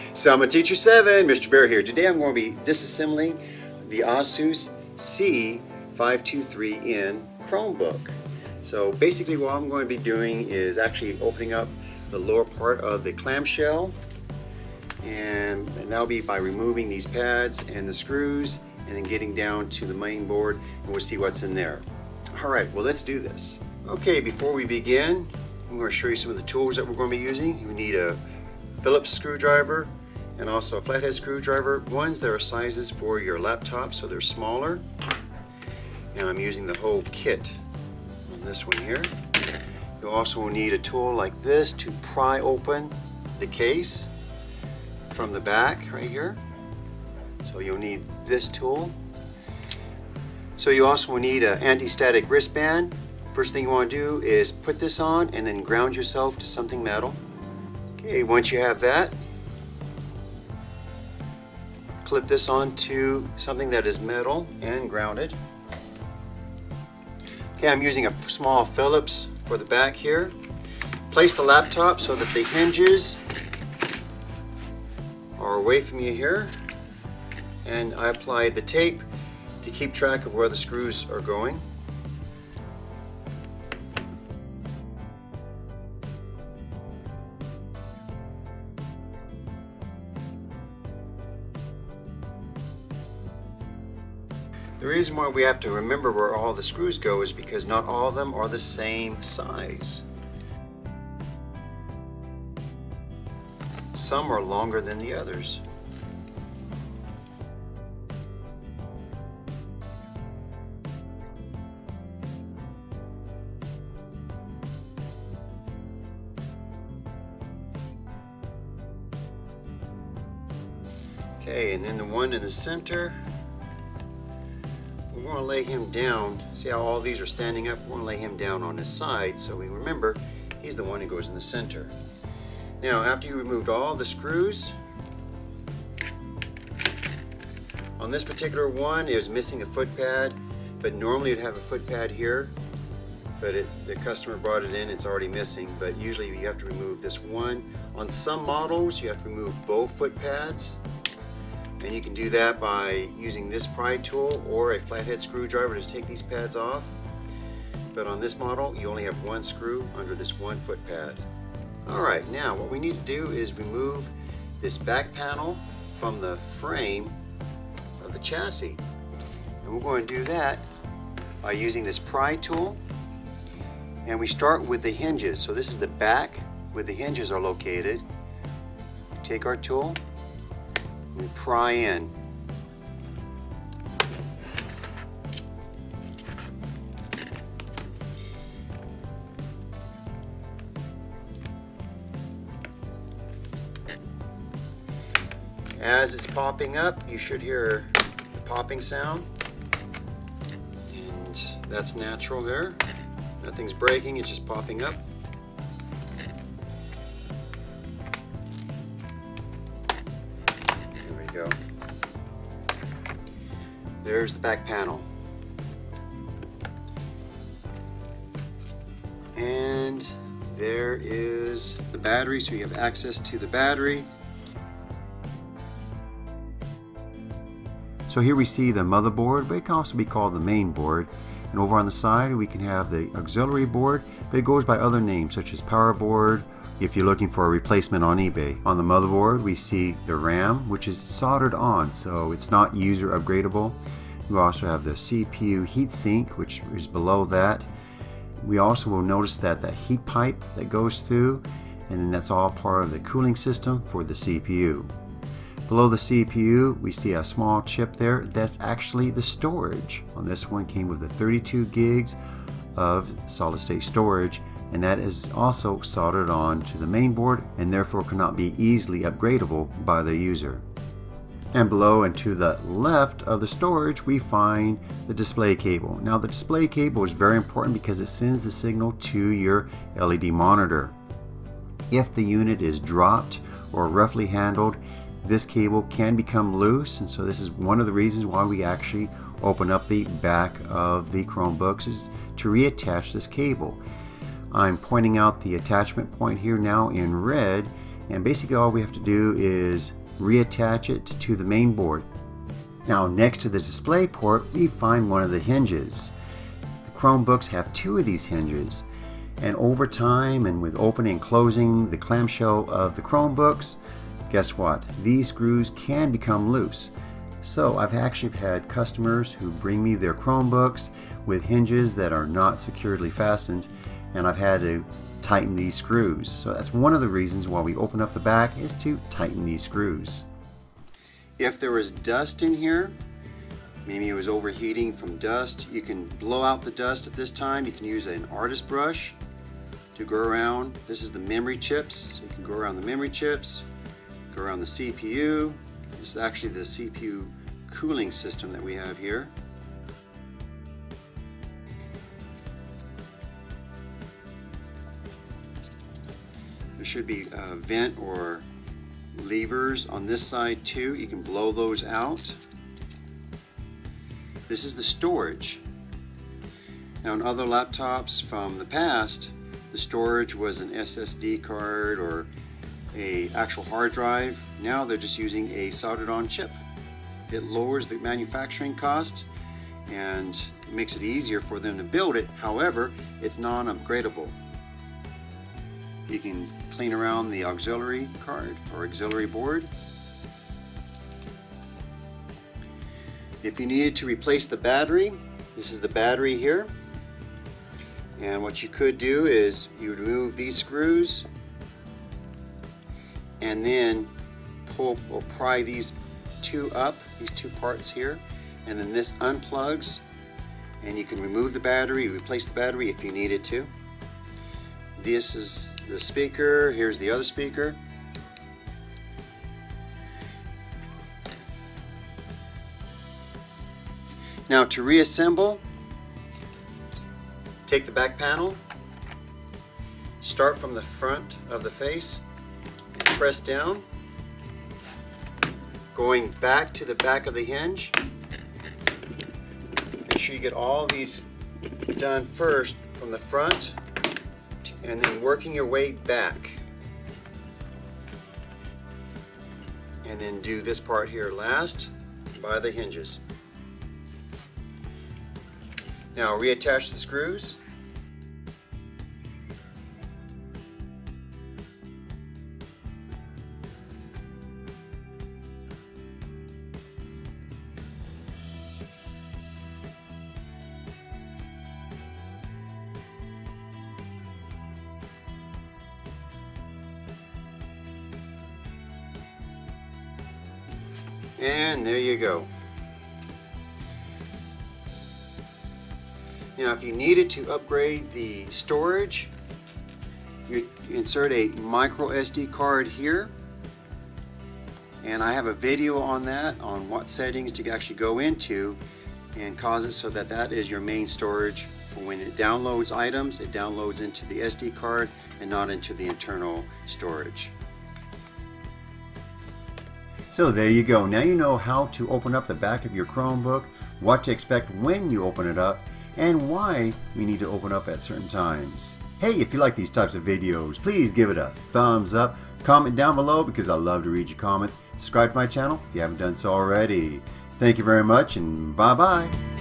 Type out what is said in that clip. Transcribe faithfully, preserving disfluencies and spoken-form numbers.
Summer Teacher seven, Mister Bear here. Today I'm going to be disassembling the Asus C five two three N Chromebook. So basically what I'm going to be doing is actually opening up the lower part of the clamshell, and, and that'll be by removing these pads and the screws and then getting down to the main board, and we'll see what's in there. Alright, well let's do this. Okay, before we begin, I'm going to show you some of the tools that we're going to be using. You need a Phillips screwdriver and also a flathead screwdriver. Ones that are sizes for your laptop, so they're smaller. And I'm using the whole kit on this one here. You also will need a tool like this to pry open the case from the back right here. So you'll need this tool. So you also will need an anti-static wristband. First thing you want to do is put this on and then ground yourself to something metal. Okay, once you have that, clip this onto something that is metal and grounded. Okay, I'm using a small Phillips for the back here. Place the laptop so that the hinges are away from you here. And I applied the tape to keep track of where the screws are going. The reason why we have to remember where all the screws go is because not all of them are the same size. Some are longer than the others. Okay, and then the one in the center, we're going to lay him down. See how all these are standing up? We're going to lay him down on his side so we remember he's the one who goes in the center. Now, after you removed all the screws, on this particular one it was missing a foot pad, but normally you'd have a foot pad here, but it, the customer brought it in, it's already missing, but usually you have to remove this one. On some models you have to remove both foot pads. And you can do that by using this pry tool or a flathead screwdriver to take these pads off. But on this model, you only have one screw under this one foot pad. Alright, now what we need to do is remove this back panel from the frame of the chassis. And we're going to do that by using this pry tool. And we start with the hinges. So this is the back where the hinges are located. Take our tool, we pry in. As it's popping up, you should hear the popping sound, and that's natural there. Nothing's breaking, it's just popping up. Go. There's the back panel. And there is the battery, so you have access to the battery. So here we see the motherboard, but it can also be called the main board. And over on the side we can have the auxiliary board, but it goes by other names such as power board, if you're looking for a replacement on eBay. On the motherboard we see the RAM, which is soldered on, so it's not user upgradable. We also have the C P U heatsink, which is below that. We also will notice that the heat pipe that goes through, and then that's all part of the cooling system for the C P U. Below the C P U we see a small chip there. That's actually the storage. On this one came with the thirty-two gigs of solid state storage, and that is also soldered on to the main board and therefore cannot be easily upgradable by the user. And below and to the left of the storage we find the display cable. Now the display cable is very important because it sends the signal to your L E D monitor. If the unit is dropped or roughly handled, this cable can become loose, and so this is one of the reasons why we actually open up the back of the Chromebooks, is to reattach this cable. I'm pointing out the attachment point here now in red, and basically all we have to do is reattach it to the main board. Now next to the display port we find one of the hinges. The Chromebooks have two of these hinges, and over time and with opening and closing the clamshell of the Chromebooks, guess what? These screws can become loose. So I've actually had customers who bring me their Chromebooks with hinges that are not securely fastened, and I've had to tighten these screws. So that's one of the reasons why we open up the back, is to tighten these screws. If there was dust in here, maybe it was overheating from dust, you can blow out the dust at this time. You can use an artist brush to go around. This is the memory chips, so you can go around the memory chips, go around the C P U. This is actually the C P U cooling system that we have here. There should be a vent or levers on this side too. You can blow those out. This is the storage. Now in other laptops from the past, the storage was an S S D card or a actual hard drive. Now they're just using a soldered on chip. It lowers the manufacturing cost and it makes it easier for them to build it. However, it's non-upgradable. You can clean around the auxiliary card or auxiliary board. If you needed to replace the battery, this is the battery here. And what you could do is you would remove these screws and then pull or pry these two up, these two parts here, and then this unplugs and you can remove the battery, replace the battery if you needed to. This is the speaker, here's the other speaker. Now to reassemble, take the back panel, start from the front of the face, and press down, going back to the back of the hinge. Make sure you get all these done first from the front, and then working your way back. And then do this part here last by the hinges. Now reattach the screws. And there you go. Now if you needed to upgrade the storage, you insert a micro S D card here, and I have a video on that, on what settings to actually go into and cause it so that that is your main storage. For when it downloads items, it downloads into the S D card and not into the internal storage. So there you go. Now you know how to open up the back of your Chromebook, what to expect when you open it up, and why we need to open up at certain times. Hey, if you like these types of videos, please give it a thumbs up, comment down below because I love to read your comments, subscribe to my channel if you haven't done so already. Thank you very much, and bye bye.